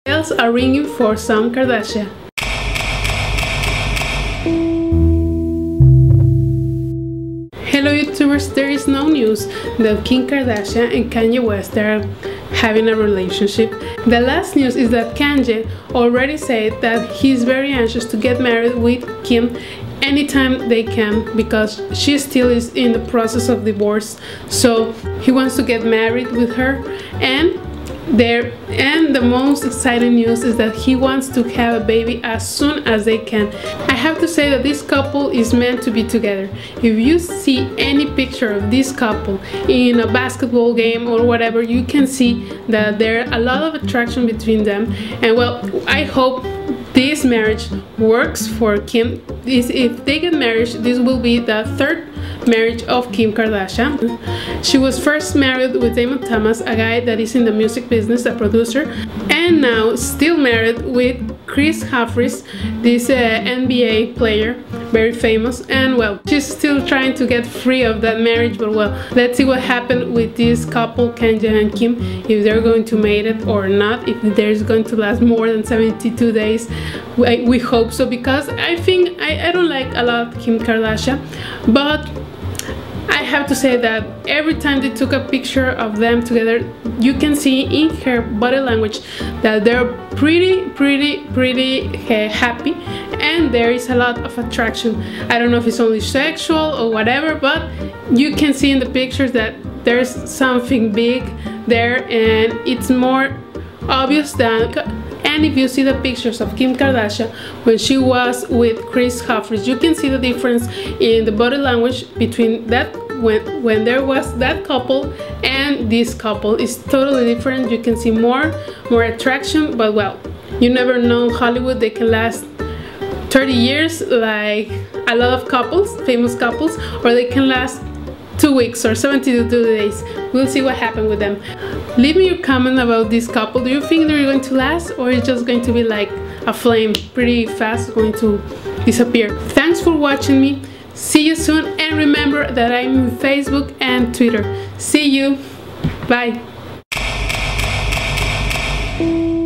Bells are ringing for some Kardashian. Hello YouTubers, there is no news that Kim Kardashian and Kanye West are having a relationship. The last news is that Kanye already said that he's very anxious to get married with Kim anytime they can because she still is in the process of divorce, so he wants to get married with her. And the most exciting news is that he wants to have a baby as soon as they can. I have to say that this couple is meant to be together. If you see any picture of this couple in a basketball game or whatever, you can see that there are a lot of attraction between them. And well, I hope this marriage works for Kim. If they get married, this will be the third marriage of Kim Kardashian. She was first married with Damon Thomas, a guy that is in the music business, a producer, and now still married with Chris Humphries, this NBA player, very famous. And well, she's still trying to get free of that marriage, but well, let's see what happened with this couple, Kanye and Kim, if they're going to make it or not, if there's going to last more than 72 days. We hope so, because I think I don't like a lot Kim Kardashian, but I have to say that every time they took a picture of them together, you can see in her body language that they're pretty happy, and there is a lot of attraction. I don't know if it's only sexual or whatever, but you can see in the pictures that there's something big there, and it's more obvious than. And if you see the pictures of Kim Kardashian when she was with Chris Humphries, you can see the difference in the body language between that when there was that couple and this couple is totally different. You can see more attraction, but well, you never know. Hollywood, they can last 30 years like a lot of couples, famous couples, or they can last 2 weeks or 72 days. We'll see what happened with them. Leave me your comment about this couple. Do you think they're going to last, or it's just going to be like a flame, pretty fast going to disappear? Thanks for watching me. See you soon, and remember that I'm on Facebook and Twitter. See you. Bye.